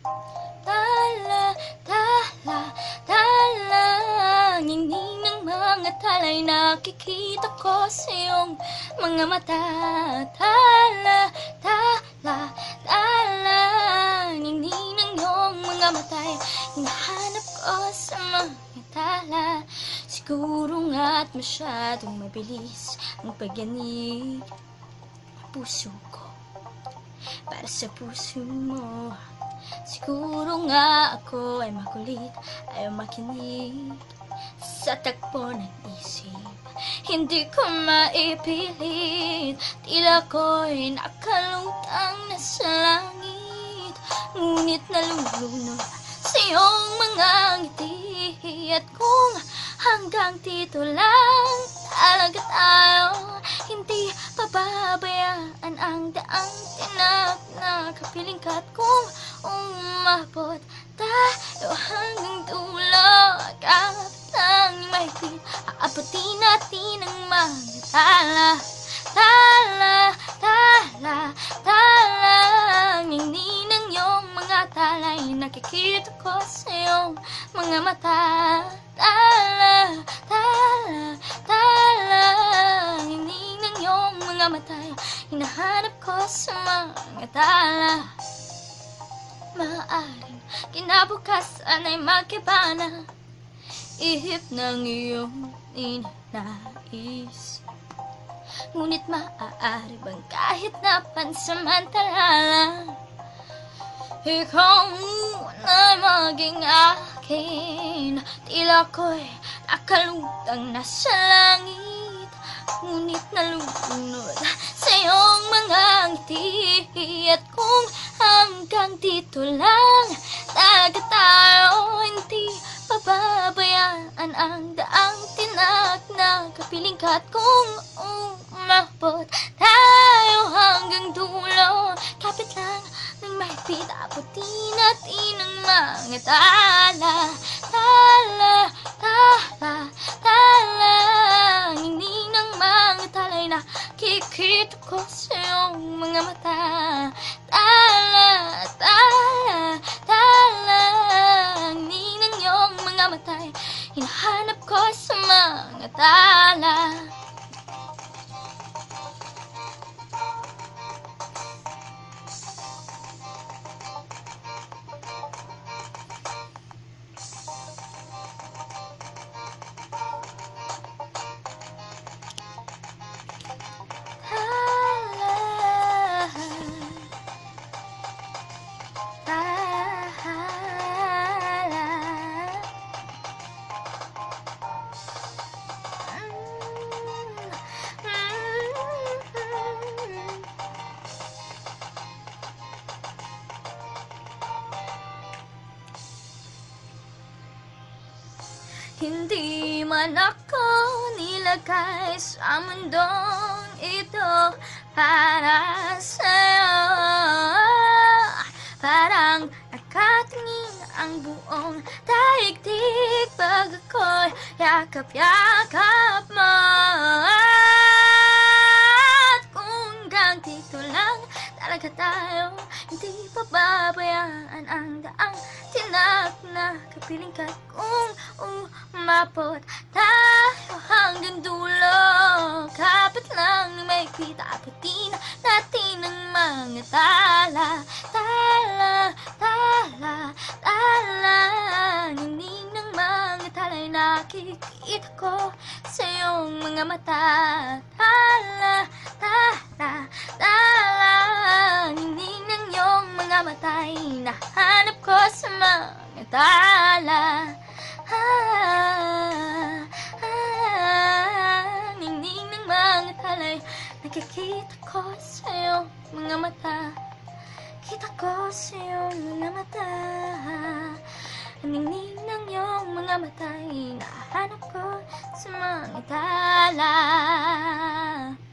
Tala, tala, tala, ngingning ng mga tala'y nakikita ko sa iyong mga mata. Tala, tala, tala, ngingning ng iyong mga mata'y hinahanap ko sa mga tala. Siguro nga't masyadong mabilis ang pagyanig ng puso ko para sa puso mo. Siguro nga ako ay makulit, ay makinig sa takbo ng isip. Hindi ko maipilit, tila ko'y nakalutang nasa langit. Ngunit nalulunod sa iyong mga ngiti. At kung hanggang dito lang talaga tayo, hindi pababayaan ang daang tinap na kapiling ka. At kung umabot tayo hanggang dulo, kahit lang mahigpit, aabutin natin ang mga tala. Tala, tala, tala, ngingning ng iyong mga tala'y nakikita ko sa iyong mga mata. Tala, tala, tala, ngingning ng iyong mga mata'y hinahanap ko sa mga tala. Maaaring kinabukasan ay magkiba na ihip ng iyong ninanais. Ngunit maaari bang kahit na pansamantala, ikaw muna'y maging akin? Tila ko'y nakalutang nasa langit, ngunit nalulunod sa iyong mga ngiti. At kung hanggang dito lang talaga tayo, hindi pababayaan ang daang tinak na kapiling ka. At kung umabot tayo hanggang dulo, kapit lang ng mahigpit, abutin natin ang mga tala. Tala, tala, tala, ngingning ng mga tala'y nakikita ko sa iyong mga mata. Tala, tala, tala, ngingning ng iyong mga mata'y hinahanap ko sa mga tala. Hindi man ako nilagay sa mundong ito para sa'yo. Parang nakatingin ang buong daigdig pag ako'y yakap-yakap mo. At kung hanggang dito lang talaga tayo, hindi pababayaan ang daang tinak na kapiling ka. Kung umabot tayo hanggang dulo, kapit lang ng mahigpit, abutin natin ang mga tala. Tala, tala, tala, ngingning ng mga tala'y nakikita ko sa iyong mga mata. Tala, tala, tala, ngingning ng iyong mga mata'y nahanap ko sa mga tala. Ngingning ng mga tala'y nakikita ko sa iyong mga mata. Kita ko sa iyong mga mata. Ngingning ng iyong mga mata'y nahanap ko sa mga tala.